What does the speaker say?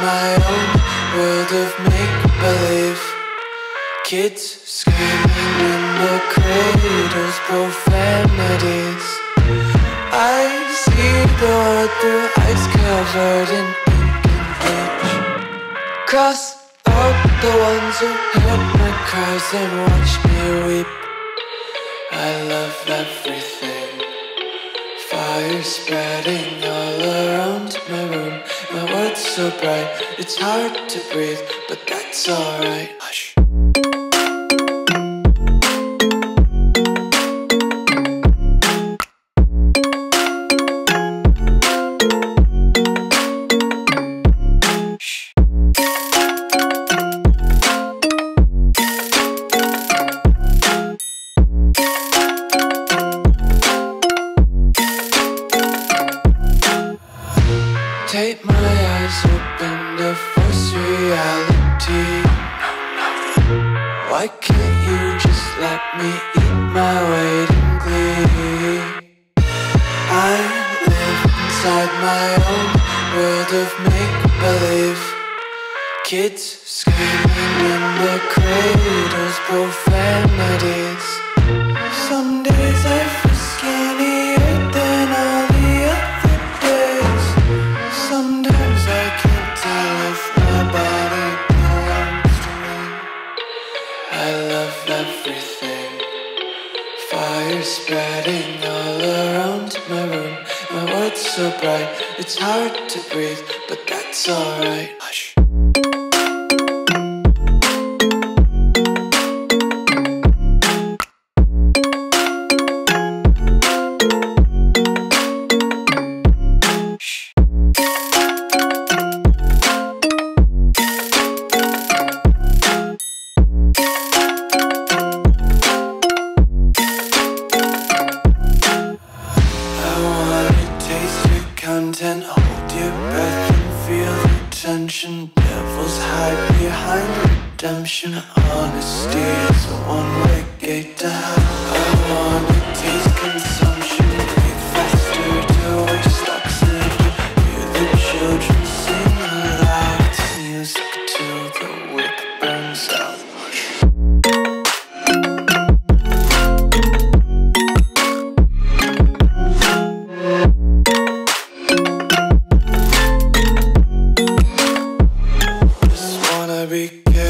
my own world of make-believe. Kids screaming in the cradles, profanities. I see the world through ice covered in ink and bleach. Cross out the ones who heard my cries and watched me weep. I love everything. Fire spreading all around my room. My world's so bright, it's hard to breathe, but that's alright. Hush. Take my eyes open to force reality. Why can't you just let me eat my weight in glee? I live inside my own world of make-believe. Kids screaming in the cradles, profanities. Some days I feel skinnier than all the other days. Sometimes I can't tell if my body belongs to me. I love everything. Fire spreading all around my room. My world's so bright, it's hard to breathe, but that's alright. Hush. Content, hold your breath and feel the tension. Devils hide behind redemption. Honesty is a one-way gate to hell. I wanna taste consumption, breathe faster to waste oxygen. Hear the children sing aloud. It's music till the wick burns out. Be careful.